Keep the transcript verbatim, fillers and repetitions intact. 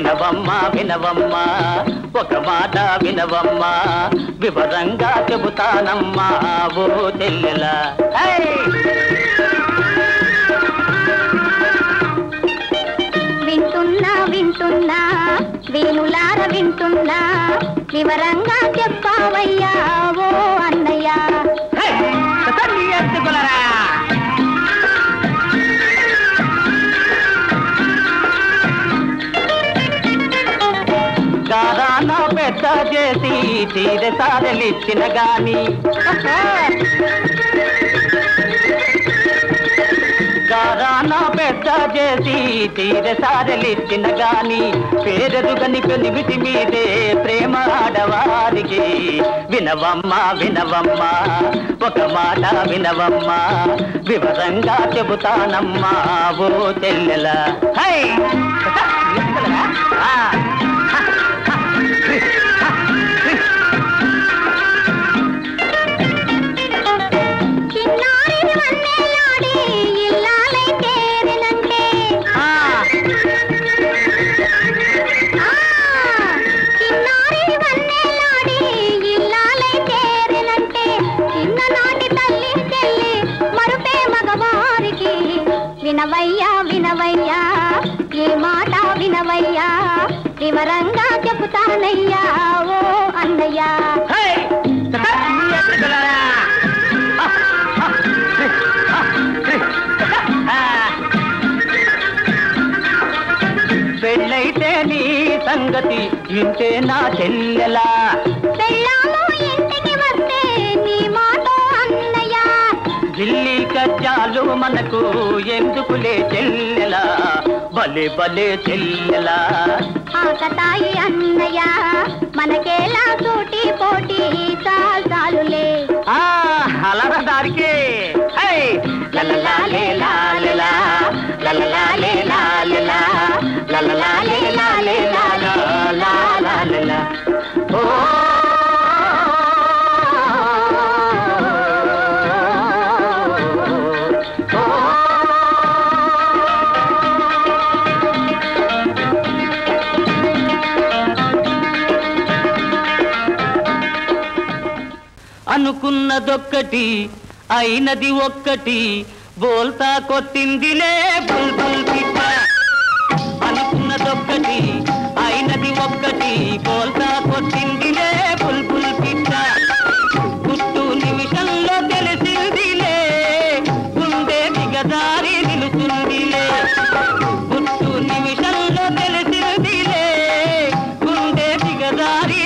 వినవమ్మా వినవమ్మా ఒక మాట వినవమ్మా వివరంగా చెబుతానమ్మా ఓ చెల్లెలా వింటున్నా వింటున్నా వేణులార వింటున్నా వివరంగా చెప్పావయ్యా ఓ అన్నయ్యా గారాన పెద్ద చేసి తీర సారలిచ్చిన గాని గారాన పెద్ద చేసి తీర సారలిచ్చిన గాని పేరెరుగని పెనిమిటి మీదే ప్రేమ ఆడవారికి వినవమ్మా వినవమ్మా ఒక మాట వినవమ్మా వివరంగా చెబుతానమ్మా ఓ చెల్లెలా హై వినవయ్యా వినవయ్యా ఏ మాట వినవయ్యా వివరంగా చెబుతానయ్యా ఓ అన్నయ్యా పెళ్ళైతే నీ సంగతి ఇంటే నా చెల్లెలా పెళ్ళాము ఇంటికి వస్తే నీ మాట అన్నయ్యా ఢిల్లీ కజ్జాలు మనకు ఎందుకులే చెల్లెలా భలే భలే చెల్లెలా ఆకతాయి అన్నయ్య మనకేలా సూటి పోటీ చాలులే అలర దారికి లలలాలే లాలలా లలలాలే లాలలా లలలాలే లాలే లాలా లాలలా ఓ అనుకున్నదొక్కటి అయినది ఒక్కటి బోల్తా కొట్టిందిలే బుల్బుల్ పిట్ట అనుకున్నదొక్కటి అయినది ఒక్కటి బోల్తా కొట్టిందిలే బుల్బుల్ పిట్ట గుట్టు నిమిషంలో తెలిసిందిలే గుండె దిగదారి నిలుచుందిలే గుట్టు నిమిషంలో తెలిసిందిలే గుండె దిగదారి